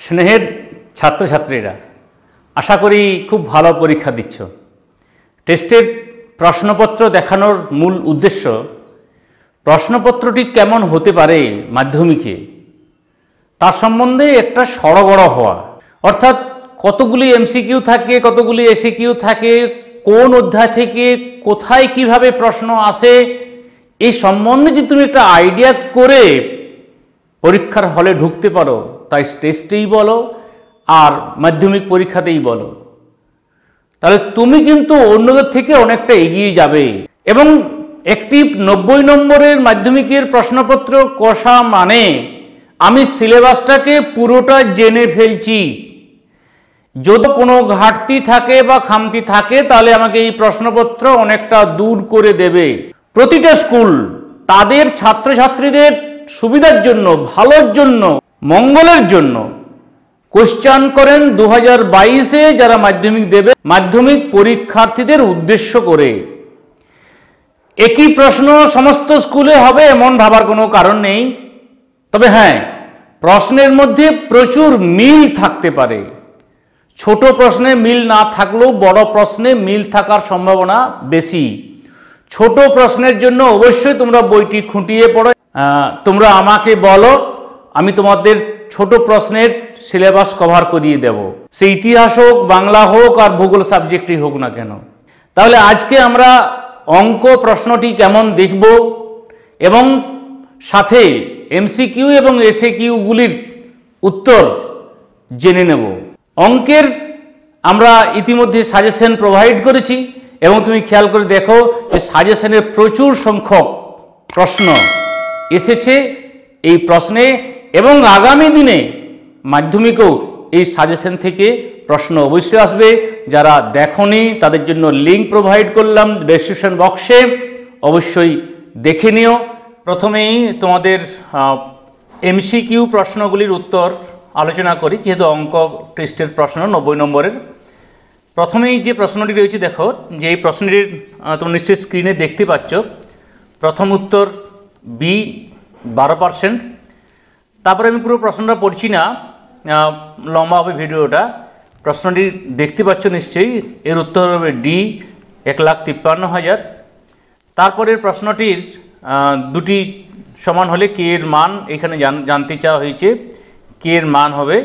স্নেহের ছাত্রছাত্রীরা, আশা করি খুব ভালো পরীক্ষা দিচ্ছ। টেস্টের প্রশ্নপত্র দেখানোর মূল উদ্দেশ্য প্রশ্নপত্রটি কেমন হতে পারে মাধ্যমিকে তার সম্বন্ধে একটা সড়গড় হওয়া, অর্থাৎ কতগুলি এমসিকিউ থাকে, কতগুলি এসিকিউ থাকে, কোন অধ্যায় থেকে কোথায় কিভাবে প্রশ্ন আসে, এই সম্বন্ধে যদি তুমি একটা আইডিয়া করে পরীক্ষার হলে ঢুকতে পারো, তাই টেস্টেই বলো আর মাধ্যমিক পরীক্ষাতেই বলো, তাহলে তুমি কিন্তু অন্যদের থেকে অনেকটা এগিয়ে যাবে। এবং একটি 90 নম্বরের মাধ্যমিকের প্রশ্নপত্র কষা মানে আমি সিলেবাসটাকে পুরোটা জেনে ফেলছি। যদি কোনো ঘাটতি থাকে বা খামতি থাকে তাহলে আমাকে এই প্রশ্নপত্র অনেকটা দূর করে দেবে। প্রতিটা স্কুল তাদের ছাত্রছাত্রীদের সুবিধার জন্য, ভালোর জন্য, মঙ্গলের জন্য কোশ্চেন করেন 2022-এ যারা মাধ্যমিক দেবে, মাধ্যমিক পরীক্ষার্থীদের উদ্দেশ্য করে। একই প্রশ্ন সমস্ত স্কুলে হবে এমন ভাবার কোনো কারণ নেই, তবে হ্যাঁ, প্রশ্নের মধ্যে প্রচুর মিল থাকতে পারে। ছোট প্রশ্নে মিল না থাকলেও বড় প্রশ্নে মিল থাকার সম্ভাবনা বেশি। ছোট প্রশ্নের জন্য অবশ্যই তোমরা বইটি খুঁটিয়ে পড়ো। তোমরা আমাকে বলো, আমি তোমাদের ছোট প্রশ্নের সিলেবাস কভার করিয়ে দেব, সে ইতিহাস হোক, বাংলা হোক আর ভূগোল সাবজেক্টই হোক না কেন। তাহলে আজকে আমরা অঙ্ক প্রশ্নটি কেমন দেখব এবং সাথে এমসিকিউ এবং এসএকিউগুলির উত্তর জেনে নেব। অঙ্কের আমরা ইতিমধ্যে সাজেশন প্রোভাইড করেছি এবং তুমি খেয়াল করে দেখো যে সাজেশনের প্রচুর সংখ্যক প্রশ্ন এসেছে এই প্রশ্নে, এবং আগামী দিনে মাধ্যমিকেও এই সাজেশন থেকে প্রশ্ন অবশ্যই আসবে। যারা দেখোনি তাদের জন্য লিঙ্ক প্রোভাইড করলাম ডেসক্রিপশন বক্সে, অবশ্যই দেখে নিও। প্রথমেই তোমাদের এমসিকিউ প্রশ্নগুলির উত্তর আলোচনা করি, যেহেতু অঙ্ক টেস্টের প্রশ্ন 90 নম্বরের। প্রথমেই যে প্রশ্নটি রয়েছে দেখো, যে এই প্রশ্নটির তোমরা নিশ্চয়ই স্ক্রিনে দেখতে পাচ্ছ। প্রথম উত্তর বি 12%। তারপরে আমি পুরো প্রশ্নটা পড়ছি না, লম্বা হবে ভিডিওটা। প্রশ্নটি দেখতে পাচ্ছ নিশ্চয়ই, এর উত্তর হবে ডি 1,53,000। তারপরের প্রশ্নটির দুটি সমান হলে কে এর মান এখানে জানতে চাওয়া হয়েছে। কে এর মান হবে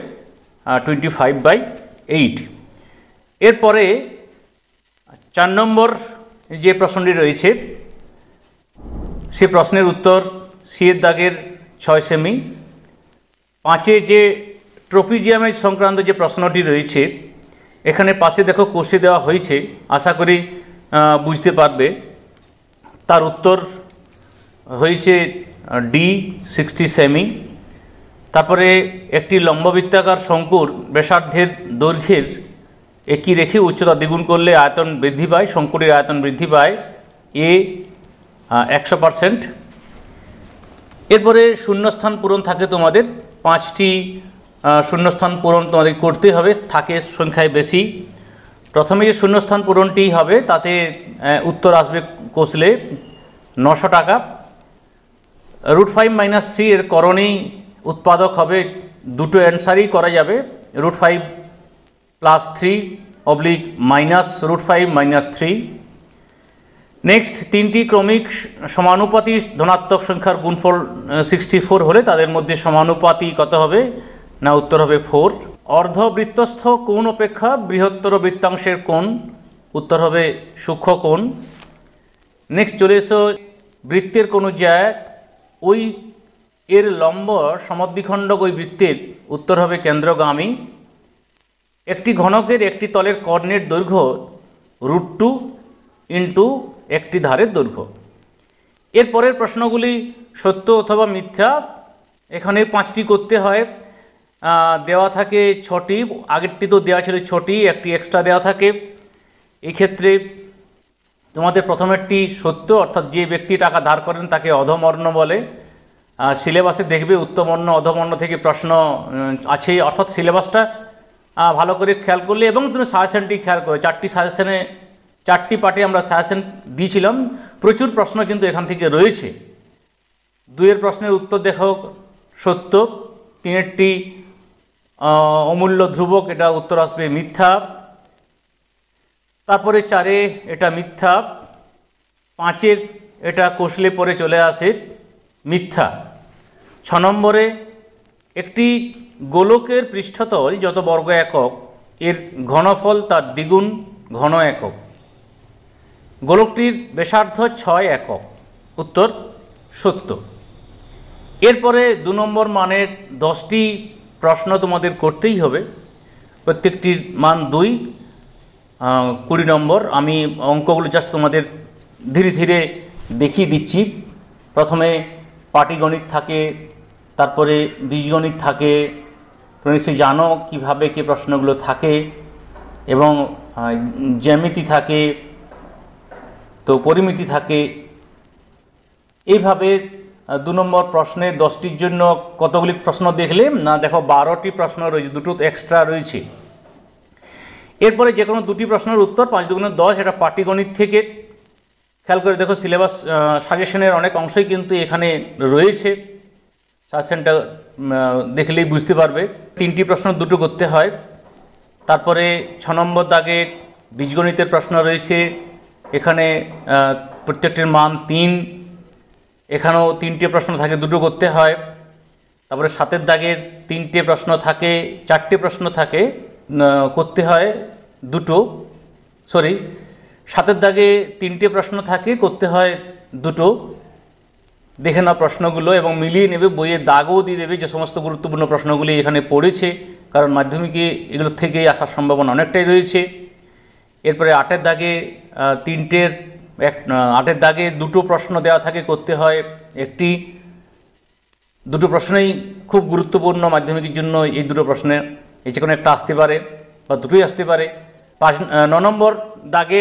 25/8। এরপরে 4 নম্বর যে প্রশ্নটি রয়েছে সে প্রশ্নের উত্তর সি এর দাগের 6 সেমি। 5-এ যে ট্রপিজিয়ামের সংক্রান্ত যে প্রশ্নটি রয়েছে, এখানে পাশে দেখো কষে দেওয়া হয়েছে, আশা করি বুঝতে পারবে। তার উত্তর হয়েছে ডি 60 সেমি। তারপরে একটি লম্ববৃত্তাকার শঙ্কুর ব্যাসার্ধের দৈর্ঘ্যের একই রেখে উচ্চতা দ্বিগুণ করলে আয়তন বৃদ্ধি পায়, শঙ্কুটির আয়তন বৃদ্ধি পায় এ 100%। এরপরে শূন্যস্থান পূরণ থাকে তোমাদের 5টি শূন্যস্থান পূরণ তোমাদের করতে হবে, থাকে সংখ্যায় বেশি। প্রথমে যে শূন্যস্থান পূরণটি হবে তাতে উত্তর আসবে কষলে 900 টাকা। √5 - 3 এর করণেই উৎপাদক হবে, দুটো অ্যান্সারই করা যাবে, √5 + 3 -√5 - 3। নেক্সট, 3টি ক্রমিক সমানুপাতি ধনাত্মক সংখ্যার গুণফল 64 হলে তাদের মধ্যে সমানুপাতি কত হবে না, উত্তর হবে 4। অর্ধবৃত্তস্থ কোণ অপেক্ষা বৃহত্তর বৃত্তাংশের কোণ, উত্তর হবে সূক্ষ্ম কোণ। নেক্সট চলে এসো, বৃত্তের কোনো জায়গায় ওই এর লম্ব সমদ্বিখণ্ডক ওই বৃত্তের, উত্তর হবে কেন্দ্রগামী। একটি ঘনকের একটি তলের কর্ণের দৈর্ঘ্য √2 × একটি ধারের দৈর্ঘ্য। এরপরের প্রশ্নগুলি সত্য অথবা মিথ্যা, এখানে 5টি করতে হয়। দেওয়া থাকে 6টি, আগেরটি তো দেওয়া ছিল 6টি, একটি এক্সট্রা দেওয়া থাকে। এক্ষেত্রে তোমাদের প্রথমেরটি সত্য, অর্থাৎ যে ব্যক্তি টাকা ধার করেন তাকে অধমর্ণ বলে। সিলেবাসে দেখবে উত্তমর্ণ অধমর্ণ থেকে প্রশ্ন আছে, অর্থাৎ সিলেবাসটা ভালো করে খেয়াল করলে এবং তুমি সাজেশনটি খেয়াল করে, 4টি সাজেশনে 4টি পার্টে আমরা সাজেশন দিয়েছিলাম, প্রচুর প্রশ্ন কিন্তু এখান থেকে রয়েছে। 2-এর প্রশ্নের উত্তর দেখো সত্য, 3-এরটি অমূল্য ধ্রুবক, এটা উত্তর আসবে মিথ্যা। তারপরে 4 এটা মিথ্যা, 5 এটা কষলে পরে চলে আসে, মিথ্যা। 6 নম্বরে একটি গোলকের পৃষ্ঠতল যত বর্গ একক এর ঘনফল তার দ্বিগুণ ঘন একক। গোলকটির ব্যাসার্ধ 6 একক, উত্তর সত্য। এরপরে 2 নম্বর মানের 10টি প্রশ্ন তোমাদের করতেই হবে, প্রত্যেকটির মান 2, 20 নম্বর। আমি অঙ্কগুলো জাস্ট তোমাদের ধীরে ধীরে দেখিয়ে দিচ্ছি। প্রথমে পাটিগণিত থাকে, তারপরে বীজগণিত থাকে, তোমরা নিশ্চয়ই জানো কীভাবে কী প্রশ্নগুলো থাকে, এবং জ্যামিতি থাকে, তো পরিমিতি থাকে। এইভাবে 2 নম্বর প্রশ্নে 10টির জন্য কতগুলি প্রশ্ন দেখলে না, দেখো 12টি প্রশ্ন রয়েছে, 2টো এক্সট্রা রয়েছে। এরপরে যে কোনো 2টি প্রশ্নের উত্তর 5 দুগুণে 10, এটা পাটিগণিত থেকে। খেয়াল করে দেখো সিলেবাস সাজেশনের অনেক অংশই কিন্তু এখানে রয়েছে, সাজেশনটা দেখলেই বুঝতে পারবে। 3টি প্রশ্ন 2টো করতে হয়। তারপরে 6 নম্বর দাগে বীজগণিতের প্রশ্ন রয়েছে, এখানে প্রত্যেকটির মান 3, এখানেও 3টে প্রশ্ন থাকে, 2টো করতে হয়। তারপরে 7 দাগের 3টে প্রশ্ন থাকে, 4টে প্রশ্ন থাকে, করতে হয় 2টো, 7 দাগে 3টে প্রশ্ন থাকে, করতে হয় 2টো। দেখে নাও প্রশ্নগুলো এবং মিলিয়ে নেবে, বইয়ে দাগও দিয়ে দেবে যে সমস্ত গুরুত্বপূর্ণ প্রশ্নগুলি এখানে পড়েছে, কারণ মাধ্যমিকে এগুলোর থেকেই আসার সম্ভাবনা অনেকটাই রয়েছে। এরপরে 8 দাগে 8 দাগে 2টো প্রশ্ন দেওয়া থাকে, করতে হয় 1টি। 2টো প্রশ্নই খুব গুরুত্বপূর্ণ মাধ্যমিকের জন্য, এই 2টো প্রশ্নে এই যে কোনো একটা আসতে পারে বা 2টোই আসতে পারে। 9 নম্বর দাগে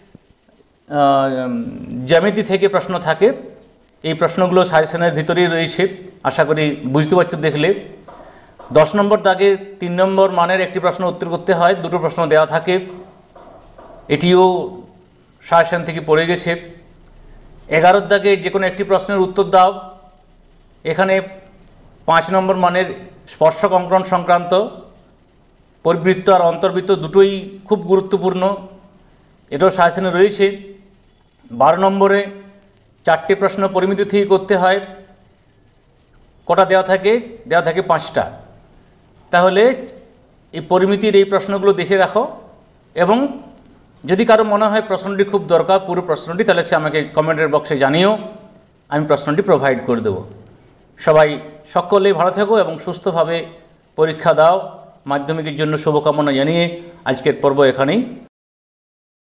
জ্যামিতি থেকে প্রশ্ন থাকে, এই প্রশ্নগুলো সাজেশনের ভিতরেই রয়েছে, আশা করি বুঝতে পারছো দেখলে। 10 নম্বর দাগে 3 নম্বর মানের একটি প্রশ্ন উত্তর করতে হয়, 2টো প্রশ্ন দেওয়া থাকে, এটিও সাজেশন থেকে পড়ে গেছে। 11 দাগে যে কোনো একটি প্রশ্নের উত্তর দাও, এখানে 5 নম্বর মানের স্পর্শক অঙ্কন সংক্রান্ত পরিবৃত্ত আর অন্তর্বৃত্ত দুটোই খুব গুরুত্বপূর্ণ, এটাও সাজেশনে রয়েছে। 12 নম্বরে 4টে প্রশ্ন পরিমিতি থেকে করতে হয়, কটা দেওয়া থাকে? দেওয়া থাকে 5টা। তাহলে এই পরিমিতির এই প্রশ্নগুলো দেখে রাখো, এবং যদি কারো মনে হয় প্রশ্নটি খুব দরকার পুরো প্রশ্নটি, তাহলে সে আমাকে কমেন্টের বক্সে জানিও, আমি প্রশ্নটি প্রোভাইড করে দেব। সবাই সকলেই ভালো থেকো এবং সুস্থভাবে পরীক্ষা দাও। মাধ্যমিকের জন্য শুভকামনা জানিয়ে আজকের পর্ব এখানেই